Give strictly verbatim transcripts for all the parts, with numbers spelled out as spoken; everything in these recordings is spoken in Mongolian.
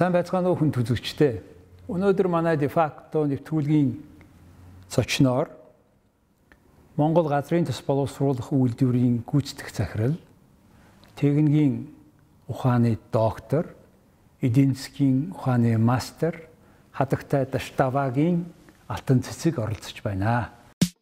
сайн байцгаана уу хүн үзэгчтэй. Өнөөдөр манай дефакто нэвтрүүлгийн зочноор Монгол газрын төс боловсруулах үйлдвэрийн гүйцэтгэх захирал, техникийн ухааны доктор, эдийн засгийн ухааны мастер Хатагтай Даштавагийн алтан цэцэг оролцож байна.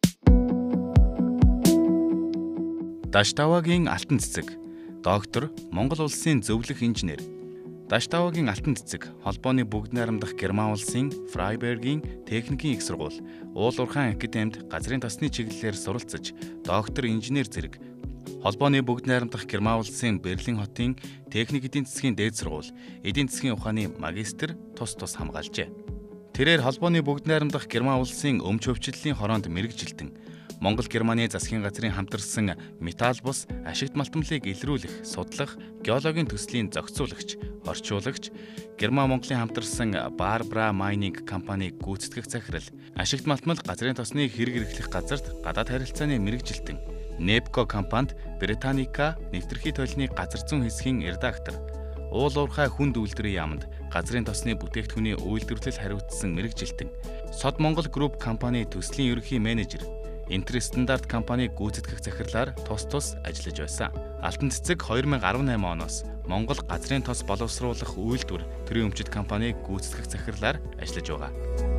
Даштавагийн алтан цэцэг, доктор, Монгол улсын зөвлөх инженер. Даштавагийн алтан цэцэг холбооны бүгд найрамдах Герман улсын Фрайбергийн техникийн их сургууль, Уул уурхайн академид газрын тосны чиглэлээр суралцж, доктор инженер зэрэг. Холбооны бүгд найрамдах Герман улсын Берлин хотын техник эдийн засгийн дээд сургууль, эдийн засгийн ухааны магистр тус тус хамгаалжээ. Тэрээр холбооны бүгд найрамдах Герман улсын өмч өвчлөлийн хороонд мэргэжилтэн Монгол Германы засгийн газрын хамтарсан металл бус ашигт малтмлыг илрүүлэх, судлах, геологийн төслийн зохицуулагч, орчуулагч, Герман Монголын хамтарсан Барбара Майнинг компаниг гүйцэтгэх захирал, ашигт малтмал газрын тосны хэрэг эрхлэх газарт гадаад харилцааны мэргэжилтэн, Непко компанид Британика нэвтрхий толны газар зүүн хэсгийн редактор, Уул уурхай хүнд үйлдвэрийн яамд газрын тосны бүтээгдэхүүний үйлдвэрлэл хариуцсан мэргэжилтэн, Сод Монгол Групп компани төслийн ерөнхий менежер, Интерстандарт компаниг гүйцэтгэх захирлаар тус тус ажиллаж байсан. Алтан цэцэг две тысячи десять оноос Монгол газрын тос боловсруулах үйлдвэр төрийн өмчит компаниг гүйцэтгэх захирлаар ажиллаж байгаа.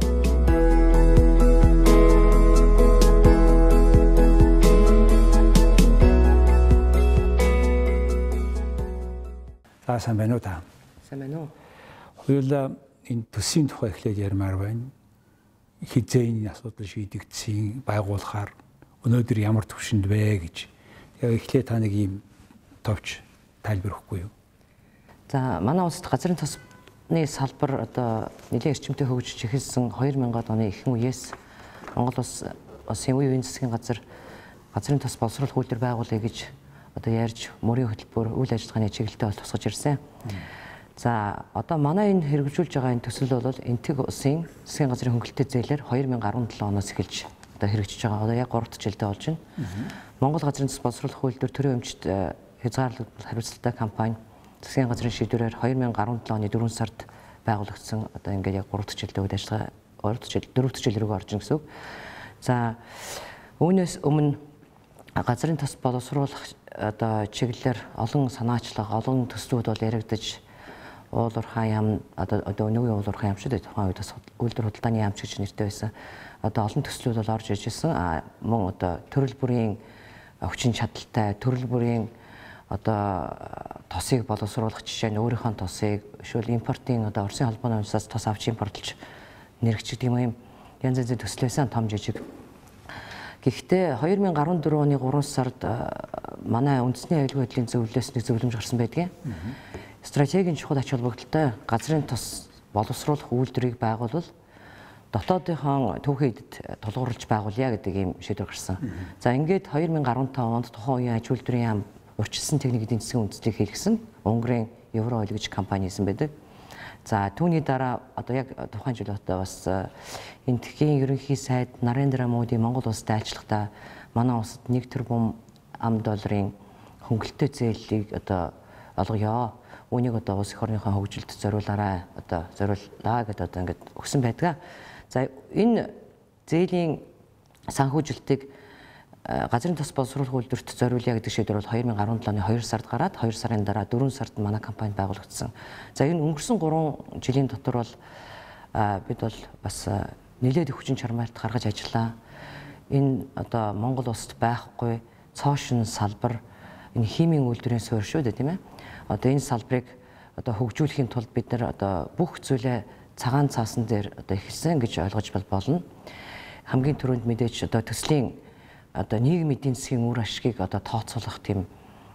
За сайн байна уу та? Сайн байна уу? Хоёулаа энэ төсвийн тухай эхлээд ярмаар байна. Хизээний асуудал шийдэгдсэн байгуулахаар өнөөдөр ямар төвшөнд вэ гэж яг эхлээд та нэг юм товч тайлбар өгөхгүй юу? За манай улсад газрын тосны салбар одоо нэлээд эрчимтэй хөгжиж эхэлсэн две тысячи оны ихэнх үеэс Монгол улс улсын үе үеийн засгийн газар газрын тос боловсруулах үйлдвэр байгуулъя гэж одоо ярьж мөрийн хөтөлбөр үйл ажиллагааны чиглэлтэй бол тусгаж ирсэн. За одоо манай энэ хэрэгжүүлж байгаа энэ төсөл бол энтэг улсын засгийн газрын хөнгөлөлтөд зээлээр две тысячи десет оноос эхэлж одоо хэрэгжиж байгаа. Одоо яг гурав дахь жилдээ болж байна. Монгол газрын тос боловсруулах үйлдвэр төрийн өмчт хязгаарлалт хариуцлагатай компани засгийн газрын шийдвэрээр две тысячи десет оны дөрвөн сард байгуулагдсан. Одоо ингээд яг гурав дахь жилдээ үйл ажиллагаа гурав дахь жил дөрөв дахь жил рүү орж ин гэсэн үг. За үүнээс өмнө газрын тос боловсруулах одоо чиглэлээр олон санаачлага, олон төслүүд бол яригдаж Уул уурхай яам одоо одоо өнөөгийн уул уурхай яам шүү дээ. Тухайн үед бас үйлдвэр худалдааны яамч гэж нэртэй байсан. Одоо олон төслүүд бол орж иж ирсэн. А мөн одоо төрөл бүрийн хүчин чадалтай, төрөл бүрийн одоо тосыг боловсруулах жишээ нь өөрийнхөө тосыг шүүл импортын одоо Оросын холбооны улсаас тос авч импортлж нэрэгчдэг юм юм. Янз янзын төсөл байсан том жижиг. Гэхдээ две тысячи десет оны гурван сард манай үндэсний аюулгүй байдлын зөвлөлөөс нэг зөвлөмж гарсан байдгийг. Стратегийн чухал ач холбогдолтой газрын тос боловсруулах үйлдвэрийг байгуулвал дотоодынхон түүхийдэд тулгуурлаж байгуулъя гэдэг ийм шийдвэр гарсан. За ингээд две тысячи десет онд тухайн үеийн аж үйлдвэрийн яам урьдчилсан техник эдийн засгийн үндэслэлийг хийлгэсэн Унгарын Евро ойл гэж компани исэн байдаг. За түүний дараа одоо яг тухайн жил одоо бас энтхийн ерөнхий сайд Нарендра Моди Монгол улсад айлчлахдаа манай улсад нэг тэрбум ам долларын хөнгөлөлтөө зээлийг одоо олгоё. Үүнийг одоо улс эх орныхоо хөгжилд зориулаарай одоо зориуллаа гэдэг одоо ингээд өгсөн байдаг. За энэ зээлийн санхүүжилтийг газрын тос боловсруулах үйлдвэрт зориулъя гэдэг шийдвэр бол две тысячи десет оны хоёр сард гараад хоёр сарын дараа дөрвөн сард манай компани байгуулагдсан. За энэ өнгөрсөн гурван жилийн дотор бол бид бол бас нэлээд их хүчин чармайлт гаргаж ажиллаа. Энэ одоо Монгол улсад байхгүй цоошин салбар энэ химийн үйлдвэрийн суурь шүү дээ, тийм ээ. Одоо энэ салбарыг одоо хөгжүүлэхийн тулд бид нар одоо бүх зүйлээ цагаан цаасан дээр одоо эхэлсэн гэж ойлгож болно. Хамгийн түрүүнд мэдээж одоо төслийн одоо нийгмийн эдийн засгийн үр ашгийг одоо тооцоолох тийм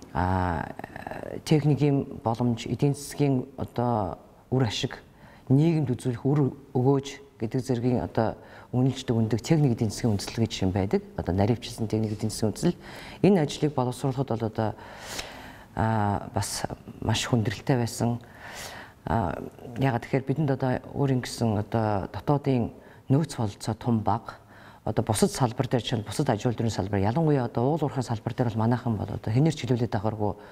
а техникийн боломж, эдийн засгийн одоо үр ашиг, нийгэмд үзүүлэх үр өгөөж гэдэг зэргийн одоо үнэлждэг үндэг техник эдийн засгийн үндэслэл гэж юм байдаг. Одоо наривчилсан техник эдийн засгийн үндэслэл. Энэ ажлыг боловсруулахад бол одоо а бас маш хүндрэлтэй байсан. А ягаад тэгэхээр бидэнд одоо өөр ингэсэн одоо дотоодын нөөц бололцоо том бага. Одоо бусад салбар дээр чинь бусад аж үйлдвэрийн салбар ялангуяа одоо уул уурхай салбар дээр бол манайхан бол одоо хэнээр чөлөөлөд байгааргүй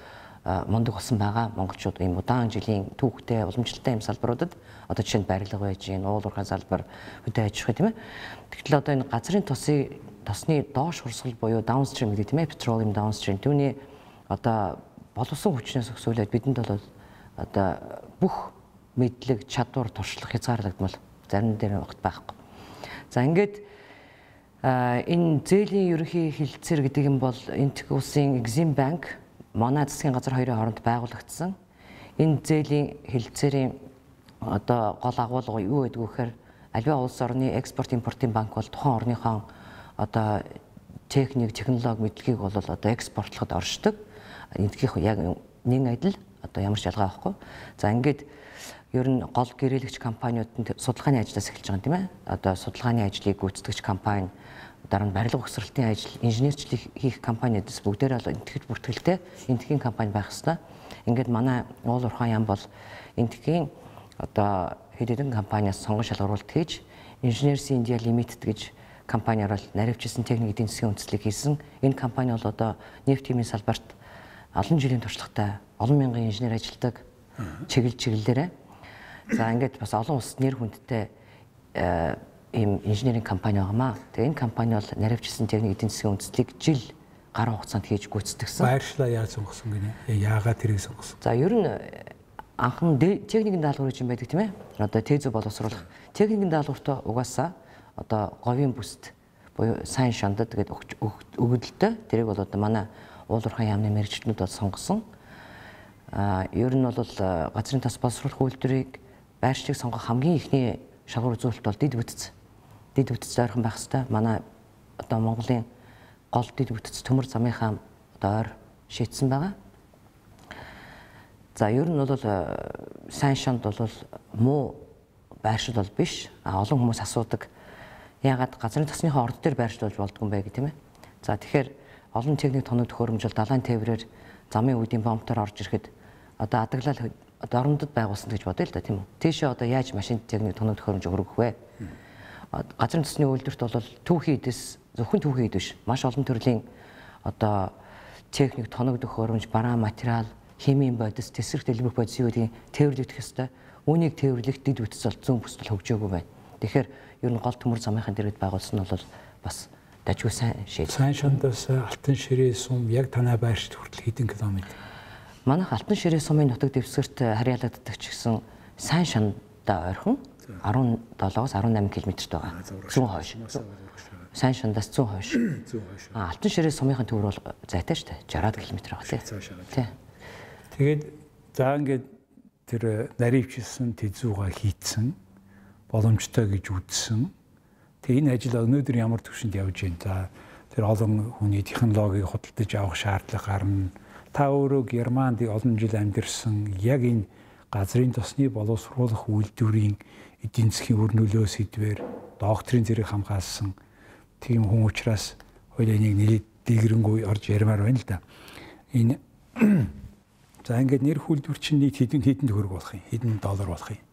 мундаг болсон байгаа. Монголчууд ийм удаан жилийн түүхтэй уламжлалтай юм салбаруудад одоо жишээ нь барилга байж гин, уул уурхай салбар, хөдөө аж ахуй тийм ээ. Тэгтэл одоо энэ газрын тосын тосны доош хурсгал буюу даунстрим гэдэг тийм ээ, petroleum downstream түүний одоо боловсон хүчнээс өсвөлээд бидэнд бол одоо бүх мэдлэг, чадвар, туршлага хязгаарлагдмал зарим дээр огт байхгүй. За ингээд энэ зээлийн ерөнхий хэлэлцээр гэдэг юм бол Энэтхэг улсын Exim Bank манай засгийн газар хоёрын хооронд байгуулагдсан. Энэ зээлийн хэлэлцээрийн одоо гол агуулга юу гэдэг вэ гэхээр аливаа улс орны экспорт импортын банк бол тухайн орныхон одоо техник, технологи мэдлэгийг бол одоо экспортлоход оршдог. Энэтхэгийнх яг нэг адил одоо ямар ч ялгаа байхгүй. За ингээд ер нь гол гэрээлэгч компаниудад судалгааны ажлаас эхэлж байгаа юм тийм ээ. Одоо судалгааны ажлыг гүйцэтгэгч компани, дараа нь барилга угсралтын ажил, инженерчлэг хийх компаниудаас бүгдээрээ бол энэтхэгт бүртгэлтэй энэтхэгийн компани байх ёстой. Ингээд манай уул уурхай яам бол энэтхэгийн одоо хэд хэдэн компаниас сонгон шалгаруулалт хийж Engineers India Limited гэж компаниар бол наривчилсан техник эдийн засгийн үндэслэлийг хийсэн. Энэ компани бол одоо нефт химийн салбарт олон жилийн туршлагатай, олон мянган инженер ажилладаг чиглэл чиглэлээрээ. За ингээд бас олон улсад нэр хүндтэй ийм инженерийн компани байгаамаа. Тэгээ энэ компани бол наривчилсан техник эдийн засгийн үндэслэлийг жил гаруй хугацаанд хийж гүйцэтгсэн. Байршлаа яаж сонгосон гинэ? Яагаад тэрийг сонгосон? За ер нь анхан техникийн даалгавар юм байдаг тийм ээ. Одоо тезү боловсруулах техникийн даалгаварт угаасаа одоо говийн бүст буюу сайн шандад тэгээд өгөгдөлтөй тэрийг бол одоо манай уул уурхай яамны мэргэжлүүд бол сонгосон. А ер нь бол газрын тос боловсруулах үйлдвэрийг байршлыг сонгох хамгийн ихний шалгуур үзүүлэлт бол дид бүтц. Дид бүтц ойрхон байх хэвээр манай одоо Монголын гол дид бүтц төмөр замынхаа одоо ойр шийдсэн байгаа. За ер нь бол сайн шанд бол муу байршил бол биш. А олон хүмүүс асуудаг. Яагаад газрын тосныхоо орд дээр байршил болж болдгоо юм бэ гэх тийм ээ. За тэгэхээр олон техник тоног төхөөрөмжл далайн тээврээр замын үүдийн помптоор орж ирэхэд одоо адаглал одоо орондод байгуулсан гэж бодъё л да тийм үү. Тийшээ одоо яаж машин техник тоног төхөөрөмж өргөх вэ? Газрын тосны үйлдвэрт бол түүхийн эдэс зөвхөн түүхийн эд биш. Маш олон төрлийн одоо техник тоног төхөөрөмж, бараан материал, химийн бодис, тесрэх дэлбэрэх бодис юу гэдгийг тээвэрлэх ёстой. Үүнийг тээвэрлэх дид бүтц бол зүүн бүсдэл хөгжөөгүй байна. Тэгэхээр ер нь гол төмөр замынхаа дэргэд байгуулсан нь бол бас дажгүй сайн шийдэл. Сайн шандаас Алтан ширээ сум яг танай байршилд хүртэл хэдэн километр? Манайх Алтан ширээ сумын нутаг дэвсгэрт харьяалагддаг ч гэсэн сайн шандаа ойрхон арван долоос арван намын километрт байгаа. Зүүн хойш. Сайн шандаас зүүн хойш. Зүүн хойш. А Алтан ширээ сумынхаа төвөр бол зайтай шүү дээ. шестьдесят километр байгаа тий. Тэгээд за ингээд тэр наривчилсан тэзүүга хийцэн боломжтой гэж үзсэн. Тэгээ энэ ажил өнөөдөр ямар түвшинд явж байна? За тэр олон хүний технологиг худалдаж авах шаардлага гарна. Та өөрөө Германд олон жил амьдарсан яг энэ газрын тосны боловсруулах үйлдвэрийн эдийн засгийн үр нөлөө сэдвээр докторийн зэрэг хамгаалсан тийм хүн учраас хоёулаа нэг нэлээд дээгрэнгүй орж ярмаар байна л да. Энэ за ингээд нэр хүлдвэр чинь нийт хэдэн хэдэн төгрөг болох юм? Хэдэн доллар болох юм?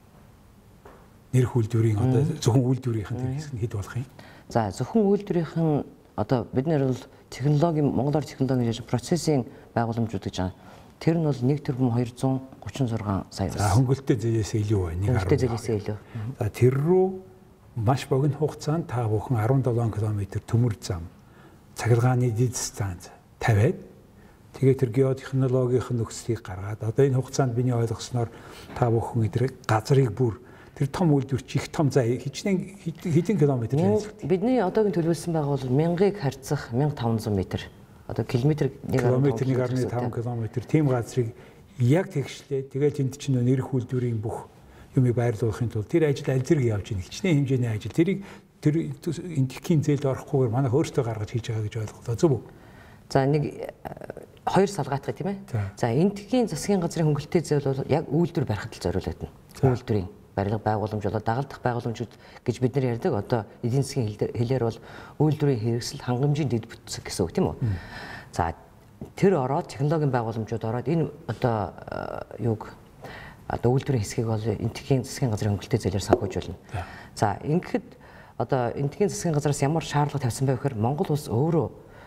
Нэр хүлдвэрийн одоо зөвхөн үйлдвэрийнх нь хэсэг нь хэд болох юм? За зөвхөн үйлдвэрийнх нь одоо бид нэр бол технологи Монголоор технологи гэж процессын байгууламжууд гэж байгаа. Тэр нь бол нэг тэрбум хоёрзуун гучин зургаан сая. За хөнгөлөлтөө зээлээс илүү байна. Хөнгөлөлтөө зээлээс илүү. За тэр рүү маш богино хугацаанд та бүхэн арван долоон километр төмөр зам цахилгааны дид станц тавиад тэгээд тэр геотехнологийн нөхцөлийг гаргаад одоо энэ хугацаанд миний ойлгосноор та бүхэн эдрэг газрыг бүр тэр том үйлдвэр чи их том зай хичнээн хэдэн километр вэ? Бидний одоогийн төлөвлөсөн байгаа бол мянгаыг харьцах мянга таван зуун метр. Одоо километр нэг гаруй таван километр тийм газрыг яг тэгшлээ. Тэгээд энд чинь нэр үйлдвэрийн бүх юмыг байрлуулахын тулд тэр ажил аль зэрэг явж байна. Хичнээн хэмжээний ажил. Тэрийг тэр энтхийн зээлд орохгүйгээр манайх өөрсдөө гаргаж хийж байгаа гэж ойлголоо. Зөв үү? За нэг хоёр салгаатгах тийм ээ. За энтхийн засгийн газрын хөнгөлөлтөө зээл бол яг үйлдвэр барихад л зориулагдана. Үйлдвэрийн барилга байгууламж болоо дагалдах байгууламжууд гэж бид нар ярьдаг. Одоо эдийн засгийн хэлээр бол үйлдвэрийн хэрэгсэл хангамжийн дэд бүтцэг гэсэн үг тийм үү? За тэр ороод технологийн байгууламжууд ороод энэ одоо юуг одоо үйлдвэрийн хэсгийг бол энтхийн засгийн газрын хөнгөлөлтөө зээлээр санхүүжүүлнэ. За ингэхэд одоо энтхийн засгийн газраас ямар шаардлага тавьсан бэ гэхээр Монгол улс өөрөө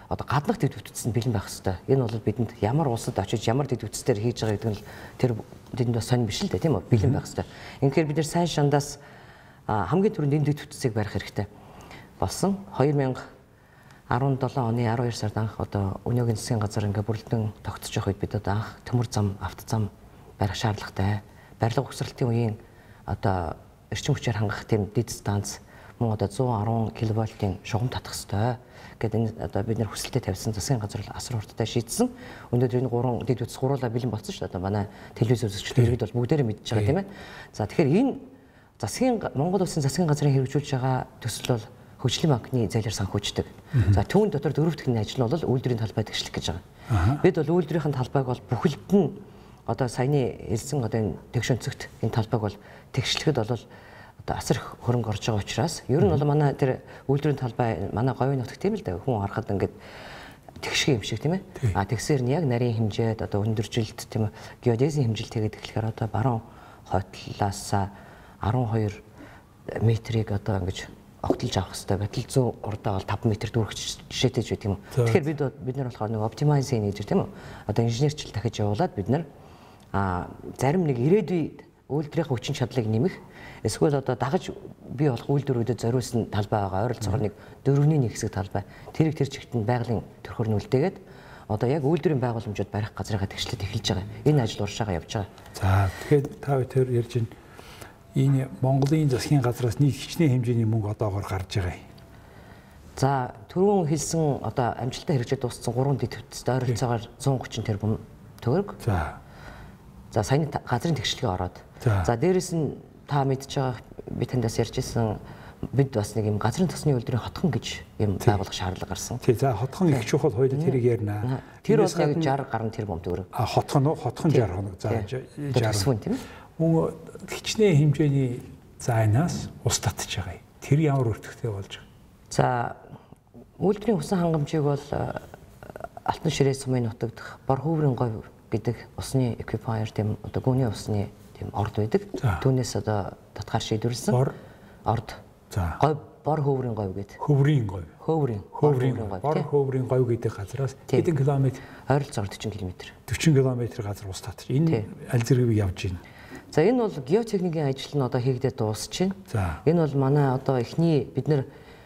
одоо гаднах дэд бүтцэнд бэлэн байх хэрэгтэй. Энэ бол бидэнд ямар улсад очиж ямар дэд бүтцээр хийж байгаа гэдэг нь тэр бидэнд бас сонир биш л дээ, тийм үү? Бэлэн байх хэрэгтэй. Инхээр бид нэр сайн шандаас хамгийн түрүүнд энэ дэд бүтцийг барих хэрэгтэй болсон. хоёр мянга арван седем оны аравдугаар сард анх одоо өнөөгийн засгийн газар ингээ бүрэлдэхүүн тогтсож явах үед бид одоо анх төмөр зам, авто зам барих шаардлагатай. Барилга угсралтын үеийн одоо эрчим хүчээр хангах тийм дэд станц мөн одоо зуун арван киловольтын шугам татах ёстой гэдэг энэ одоо бид нэр хүсэлтэд тавьсан засгийн газар асар хурдтай шийдсэн. Өнөөдөр энэ гурван дэд бүтц гуруула бэлэн болсон шүү дээ. Одоо манай телевиз үзэгчид иргэд бол бүгдээрээ мэдж байгаа тийм ээ. За тэгэхээр энэ засгийн Монгол Улсын засгийн газрын хэрэгжүүлж байгаа төсөл бол хөгжлийн банкны зээлээр санхүүждэг. За түүн дотор дөрөв дахин ажил нь бол үйлдвэрийн талбай тэгшлэх гэж байгаа. Бид бол үйлдвэрийн талбайг бол бүхэлд нь одоо саяны хэлсэн одоо энэ тэгш өнцөгт энэ талбайг бол тэгшлэхэд бол одоо асар их хөрөнгө орж байгаа учраас ер нь бол манай тэр үйлдвэрийн талбай манай говийн нутагт тийм л да хүн харахад ингээд тэгшгийн юм шиг тийм ээ. А тэгсээр нь яг нарийн хэмжээд одоо өндөржилт тийм геодезийн хэмжилт хийгээд эхлэхээр одоо баруун хойтлоос арван хоёр метрийг одоо ингэж огтлж авах хэрэгтэй. Батал зүүн урдаа бол таван метр дүүрэх жишээтэй ч байдаг юм. Тэгэхээр бид бид нар болохоор нэг оптимайзинг гэж тийм үү? Одоо инженерчил дахиж явуулаад бид нар а зарим нэг ирээдүйд үйлдвэрийн хүчин чадлыг нэмэх эсвэл одоо дагаж бий болох үйлдвэрүүдэд зориулсан талбай байгаа. Ойролцоогоор нэг дөрөвний нэг хэсэг талбай. Тэрийг тэр чигтэн байгалийн төрхөөр нь үлдээгээд одоо яг үйлдвэрийн байгууламжууд барих газрыгаа тэгшлээд эхэлж байгаа. Энэ ажил уршаага явж байгаа. За тэгэхээр та хоёр ярьж байна. Энэ Монголын засгийн газраас нэг хичнээн хэмжээний мөнгө одоогоор гарч байгаа юм. За түрүүн хэлсэн одоо амжилттай хэрэгжиж дууссан гурван дэд бүтцтэй ойролцоогоор зуун гучин тэрбум төгрөг. За. За саяны газрын тэгшлэгээ ороод. За дээрэс нь та мэдж байгаа би таньдаас ярьжсэн бид бас нэг юм газрын тосны үйлдвэрийн хотхон гэж юм байгуулах шаардлага гарсан. Тий, за хотхон их чухал хоёул тэрийг ярина. Тэр бол нэг шарга гарan тэрбум төгрөг. А хотхон уу? Хотхон шарга хоног. За шарга тийм ээ. Мөн хичнээн хэмжээний зайнаас ус татж байгаа юм. Тэр ямар өртөгтэй болж байгаа? За үйлдвэрийн усан хангамжийг бол Алтан ширээ сумын нутагдах бор хөврийн говь гэдэг усны эквипайер тийм одоо гүний усны тийм орд байдаг. Түүнээс одоо татгаар шийдвэрлсэн. Бор орд. За. Говь бор хөврийн говь гэдэг. Хөврийн говь. Хөврийн. Хөврийн говь. Бор хөврийн говь гэдэг газраас хэдэн километр? Ойролцоогоор дөрвөн километр. дөрвөн километр газар ус татж. Энэ аль зэрэг явж байна? За энэ бол геотехникийн ажил нь одоо хийгдээд дуусчихна. Энэ бол манай одоо эхний бид нэр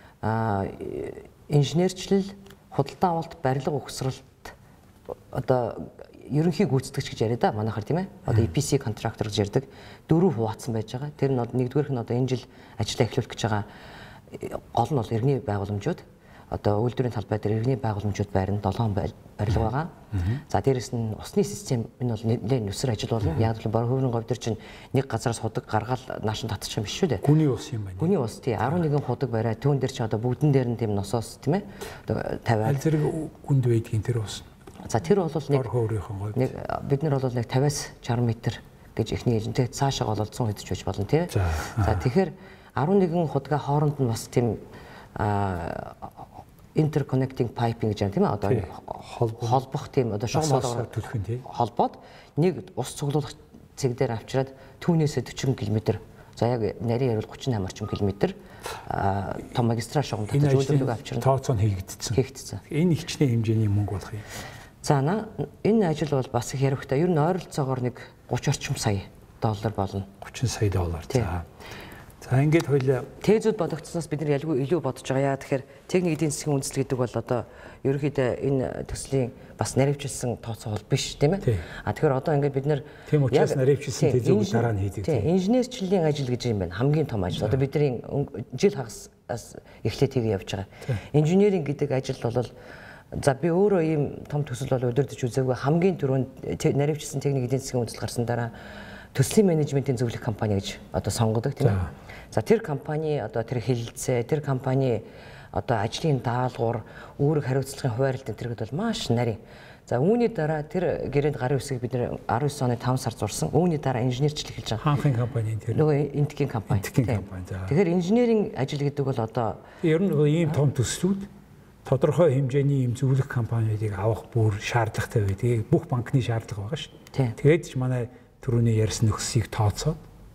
инженерчлэл, худалдаа авалт, барилга угсралт одоо ерөнхий гүйцэтгэгч гэж яриа да манайхаар тийм ээ. Одоо и пи си контрактор гэж ярьдаг. Дөрөв хуваацсан байж байгаа. Тэр нь нэгдүгээрх нь одоо энэ жил ажиллаа эхлүүлэх гэж байгаа гол нь бол иргэний байгууламжууд. Одоо үйлдвэрийн талбай дээр иргэний байгууламжууд байрна долоон барилга байгаа. За дээрэс нь усны систем энэ бол нэлээд нүсэр ажил болно. Яг л бор хөврийн говь дээр чинь нэг газараас худаг гаргаал наашин татчих юм биш шүү дээ. Гүний ус юм байна. Гүний ус тий арван нэгэн худаг бариа түүн дээр чи одоо бүгдэн дээр нь тийм носоос тийм ээ. Одоо тавиад. Аль зэрэг гүнд байдгийн тэр ус. За тэр бол нэг нэг бид нар бол нэг тавиас шарга метр гэж ихний хэлжинтэй цаашаа бол зуун хэдэж байж болно тий. За тэгэхээр арван нэгэн худгаа хооронд нь бас тийм interconnecting piping гэж юм тийм ээ одоо холбох тийм одоо шугам болгоод төлөх нь тий холбоод нэг ус цуглуулах цэг дээр авчираад түүнээс дөрвөн километр за яг нарийн ярил гучин восемь орчим километр том магистраль шугам татаж үйлдвэрлэг авчирна. Тооцоо нь хийгдсэн. Хийгдсэн. Энэ хичнээн хэмжээний мөнгө болох юм. За энэ ажил бол бас их ярихтай. Ер нь ойролцоогоор нэг гучин орчим сая доллар болно. гучин сая доллар. За. За ингээд хоёлаа тезүүд бодогдсноос бид нар ялгүй илүү бодож байгаа. Яа тэгэхээр техник эдийн засгийн үндэслэл гэдэг бол одоо ерөнхийдөө энэ төслийн бас наривчилсан тооцоо бол биш тийм ээ. А тэгэхээр одоо ингээд бид нар тийм учраас наривчилсан тезүүд дараа нь хийдэг. Тийм инженерчлэлийн ажил гэж юм байна. Хамгийн том ажил. Одоо бидний жил хагас эхлээд хийгээ явж байгаа. Инженеринг гэдэг ажил бол за би өөрөө ийм том төсөл бол удирдах үзээгүй хамгийн түрүүнд наривчилсан техник эдийн засгийн үндэслэл гарсан дараа төслийн менежментийн зөвлөх компани гэж одоо сонгодог тийм ээ. За тэр компани одоо тэр хэлэлцээ, тэр компани одоо ажлын даалгавар, үүрэг хариуцлагын хуваарлт энэ төрөд бол маш нарийн. За үүний дараа тэр гэрээнд гарын үсгийг бид нэр арван девять оны таван сар зурсан. Үүний дараа инженерчлэг хийж байгаа. Хаанхын компани тэр. Нөгөө энтгийн компани. Энтгийн компани. За. Тэгэхээр инженеринг ажил гэдэг бол одоо ер нь ийм том төслүүд тодорхой хэмжээний ийм зөвлөх компаниудыг авах бүр шаардлагатай байдаг. Бүх банкны шаардлага байгаа шүү дээ. Тэгээд ч манай түрүүний ярьсан нөхцөлийг тооцоод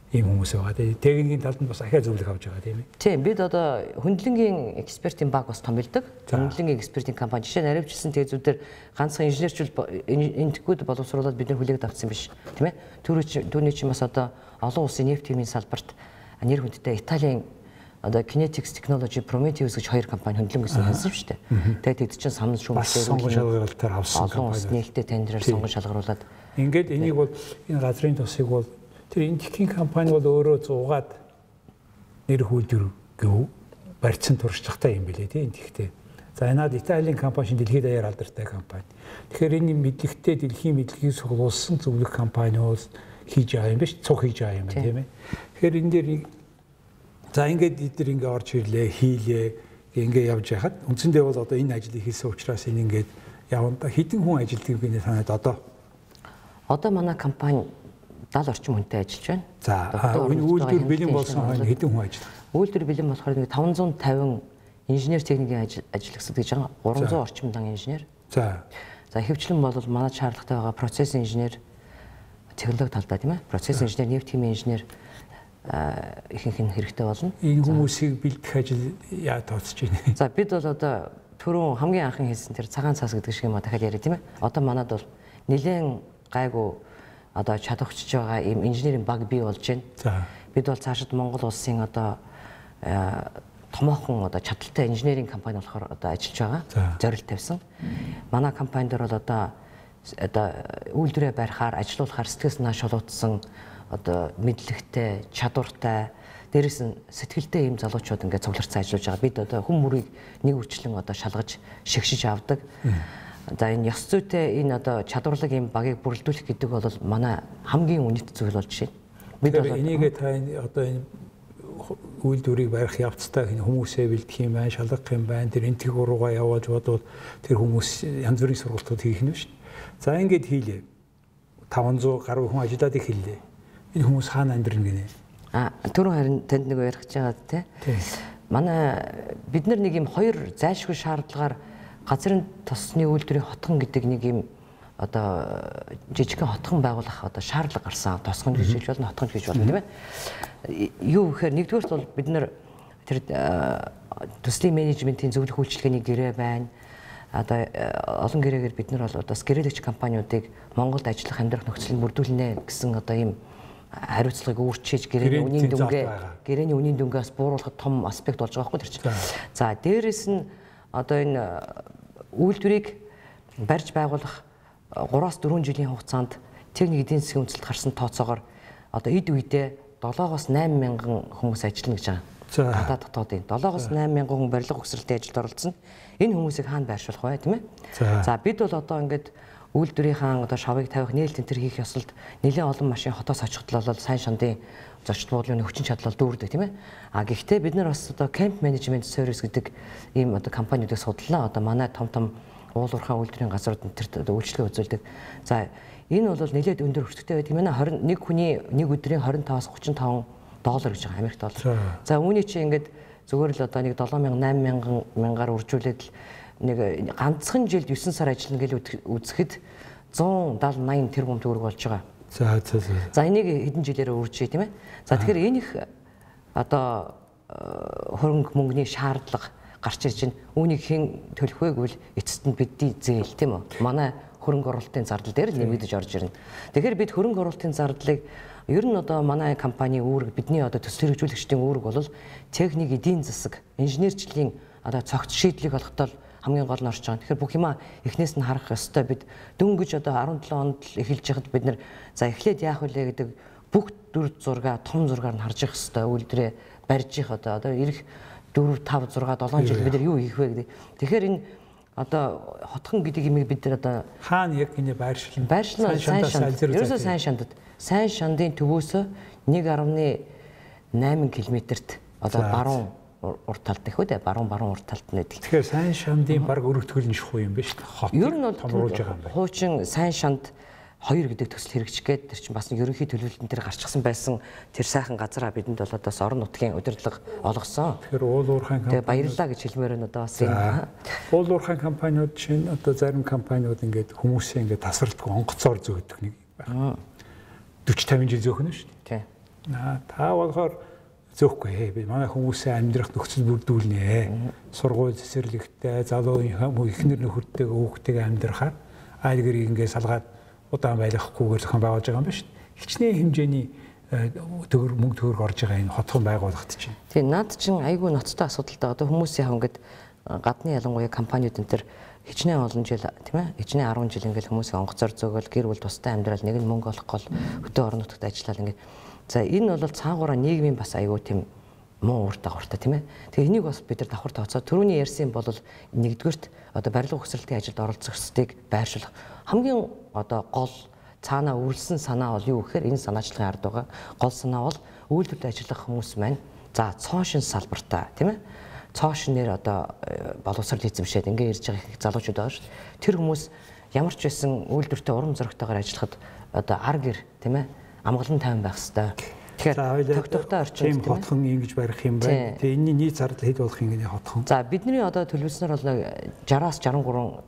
ийм хүмүүс байгаа. Тэгээд техникийн талд нь бас ахиа зөвлөх авч байгаа тийм ээ. Тийм бид одоо хөндлөнгийн экспертийн баг бас томилдог. Хөндлөнгийн экспертийн компани жишээ нь аривчилсан тэзүүдээр ганцхан инженерчүүл энтгүүд боловсруулаад бид нар хүлээгээд авсан биш тийм ээ. Түүний чинь бас одоо олон улсын нефть хэмжээний салбарт нэр хүндтэй Италийн одоо Kinetics Technology Prometheus гэж хоёр компани хөндлөн гэсэн хэлсэн шүү дээ. Тэгээд тэд чинь санал шүүмжлээ сонгон шалгаруулалтаар авсан компани. Олон улс нээлттэй тендерээр сонгон шалгаруулад ингээд энийг бол энэ газрын тусыг бол тэр энтхийн компани бол өөрөө зугаад нэр хүлдэргэв барьцсан туршлагатай юм билээ тийм энтхтэй. За энэд Италийн компани шин дэлхийд даяар алдартай компани. Тэгэхээр энэ мэдлэгтэй дэлхийн мэдлэгийг сургуулсан зөвлөх компаниуд хийж байгаа юм биш цуг хийж байгаа юм тийм ээ. Тэгэхээр энэ дээр за ингээд эдгээр ингээ орж ирлээ хийлээ ингээ явж яхад үндсэндээ бол одоо энэ ажлыг хийсэн учраас энэ ингээд яванда хэдэн хүн ажилтдаг би танад одоо одоо манай компани даал орчим хүнтэй ажиллаж байна. За энэ үйлдвэр бэлэн болсон хойно хэдэн хүн ажиллах? Үйлдвэр бэлэн болохоор нэг таван зуун тавин инженер техникийн ажиллагсад гэж байгаа гурван зуун орчим дан инженер. За. За хэвчлэн бол манай шаардлагатай байгаа процесс инженер технологи талдаа тийм ээ. Процесс инженер, нефть химийн инженер ихэнх нь хэрэгтэй болно. Энэ хүмүүсийг бэлдэх ажил яа тооцож байна? За бид бол одоо түрүүн хамгийн анхан хэлсэн тэр цагаан цаас гэдэг шиг юм а дахиад яриа тийм ээ. Одоо манад бол нэлээд гайгүй одоо чадварчж байгаа ийм инженерийн баг бий болж байна. За. Бид бол цаашид Монгол улсын одоо томоохон одоо чадaltaй инженерийн компани болохоор одоо ажиллаж байгаа. Зорилт тавьсан. Манай компани дээр бол одоо одоо үйлдвэрээ барихаар, ажилуулахаар сэтгэл санаа шолоодсон одоо мэдлэгтэй, чадвартай, дээрээс нь сэтгэлтэй ийм залуучууд ингээд цугларцсан ажиллаж байгаа. Бид одоо хүн мөрийг нэг үрчлэн одоо шалгаж, шигшиж авдаг. За энэ ёс зүйтэй энэ одоо чадварлаг ийм багийг бүрэлдүүлэх гэдэг бол манай хамгийн үнэт зүйл болж байна. Бид бол энийг та одоо энэ үйлдвэрийг барих явцдаа хүмүүсээ бэлдэх юм байна, шалгах юм байна. Тэр энтэг руугаа явуулж бодвол тэр хүмүүс янз бүрийн сургалтууд хийх нь шүү дээ. За ингээд хийлээ. таван зуун гаруй хүн ажиллаад их хэллээ. Энэ хүмүүс хаана амьдрын гинэ? А түрүү харин танд нэг ярих гэж байгаа тий. Манай бид нар нэг юм хоёр зайлшгүй шаардлагаар газрын тосны үйлдвэрийн хотхон гэдэг нэг юм одоо жижигхэн хотхон байгуулах одоо шаардлага гарсан. Тосгон гэж хэлж болно, хотхон гэж болно тийм ээ. Юу гэхээр нэгдүгээрт бол бид нар тэр төслийн менежментийн зөвлөх үйлчилгээний гэрээ байна. Одоо олон гэрээгээр бид нар бол одоо гэрээлэгч компаниудыг Монголд ажиллах амьдрах нөхцөлд бүрдүүлнэ гэсэн одоо ийм хариуцлагыг өөрчилж гэрээний үнийн дүнгээ гэрээний үнийн дүнгээс бууруулахад том аспект болж байгаа байхгүй тэр чинь. За дээрэс нь одоо энэ үйлдвэрийг барьж байгуулах гураас дөрвөн жилийн хугацаанд техник эдийн засгийн үндэслэлд гарсан тооцоогоор одоо эд үедээ долоогоос найман мянган хүмүүс ажиллана гэж байгаа. Гадаад дотоодын долоогоос найман мянган хүн барилга ухсралтын ажилд оролцсон. Энэ хүмүүсийг хаана байршуулах вэ тийм ээ? За бид бол одоо ингээд үйлдвэрийн одоо шавыг тавих нээлт энэ төр хийх ёслолд нэлээд олон машин хотоос очихдол бол сайн шандын зочд буудлын хүчин чадлал дүүрдэг тийм ээ. А гэхдээ бид нар бас одоо camp management service гэдэг ийм одоо компаниудыг судлаа. Одоо манай том том уулуурхайн үйлдвэрийн газрууд энэ төр үйлчлэгээ үзүүлдэг. За энэ бол нэлээд өндөр өртөгтэй байдаг юм байна. нэг хүний нэг өдрийн двадцать таваас тридцать таван доллар гэж байгаа Америк доллар. За үүний чинь ингээд зүгээр л одоо нэг seven thousand eight thousand мянгаар үржүүлээд л нэг ганцхан жилд nine сар ажиллана гэж үзэхэд one seventy eighty тэрбум төгрөг болж байгаа. За за за. За энийг хэдэн жилээр үржиж тийм ээ. За тэгэхээр энэ их одоо хөрөнгө мөнгөний шаардлага гарч ирж байна. Үүнийг хэн төлөх вэ гэвэл эцэст нь бидний зээл тийм үү? Манай хөрөнгө оруулалтын зардал дээр нэмэгдэж орж ирнэ. Тэгэхээр бид хөрөнгө оруулалтын зардлыг ер нь одоо манай компани үүрэг бидний одоо төсөл хэрэгжүүлэгчдийн үүрэг бол техник эдийн засаг, инженерчлэлийн одоо цогц шийдлийг олгоход хамгийн гол нь орж байгаа. Тэгэхээр бүх юмаа эхнээс нь харах ёстой. Бид дөнгөж одоо seventeen онд л эхэлж яхад бид нар за эхлээд яах вэ гэдэг бүх дүр зургаа том зургаар нь харж явах ёстой. Үйлдвэрээ барьж их одоо одоо ирэх four five six seven жил бид нар юу хийх вэ гэдэг. Тэгэхээр энэ одоо хотхон гэдэг юмыг бид нар одоо хаана яг энэ байршлан байршлан сайн шанд ерөөсөө сайн шандад сайн шандын төвөөсөө one point eight км-т одоо баруун урт талд их үү баруун баруун урт талд нэдэг. Тэгэхээр сайн шандын баг өргөтгөл нь шахуу юм биш үү? Хот. Ер нь бол хуучин сайн шанд хоёр гэдэг төсөл хэрэгжгээд тэр чинь бас ерөнхий төлөвлөлтөнд тэр гарчихсан байсан тэр сайхан газараа бидэнд бол одоос орон нутгийн удирдлага олгосон. Тэгэхээр уулуурхайн компани. Тэгээ баярлалаа гэж хэлмээр байна одоо бас энэ. Уулуурхайн компаниуд чинь одоо зарим компаниуд ингээд хүмүүсээ ингээд тасралтгүй онгоцоор зөөдөг нэг байна. forty fifty жил зөөхнө шүү дээ. Тийм. Та болохоор зөөхгүй би манай хүмүүсээ амьдрах нөхцөл бүрдүүлнэ. Сургууль цэцэрлэгтэй, залуу ихнэр нөхөртэйгээ хүүхдтэйгээ амьдрахаар айл гэрийг ингээд салгаад удаан байлгахгүйгээр зохион байгуулж байгаа юм ба шүү. Хичнээн хэмжээний төгөр мөнгө төгрөг орж байгаа энэ хотхон байгууллагт чинь. Тийм наад чин айгүй ноцтой асуудалтай. Одоо хүмүүс яа ингээд гадны ялангуяа компаниуд энэ төр хичнээн олон жил тийм ээ хичнээн арван жил ингээд хүмүүсээ онгоцоор зөөгөл гэр бүл тустай амьдрал нэг нь мөнгө олох гол хөдөө орон нутагт ажиллаад ингээд за энэ бол цаагаараа нийгмийн бас айгүй тийм муу үр дагавартай тийм ээ. Тэгээ энийг бас бид нар давхар тооцоо түрүүний ярьсан бол нэгдүгürt одоо барилга ухсралтын ажилд оролцох ёстыг байршуулах хамгийн одоо гол цаанаа үргэлсэн санаа бол юу гэхээр энэ санаачлагын ард байгаа гол санаа бол үйлдвэрт ажиллах хүмүүс маань за цоошин салбартаа тийм ээ цоошинээр одоо боловсрол эзэмшээд ингээ ирж байгаа их залуучууд байгаа шүү дээ. Тэр хүмүүс ямар ч байсан үйлдвэртээ урам зоригтойгоор ажиллахад одоо ар гэр тийм ээ амгалан тайван байх хэрэгтэй. Тэгэхээр тогтвортой орчинд тийм хотхон ингэж барих юм байна. Тэгээ энэний нийт зардал хэд болох юм гэнэ хотхон. За бидний одоо төлөвлөснөр бол шестьдесят-аас шестьдесят и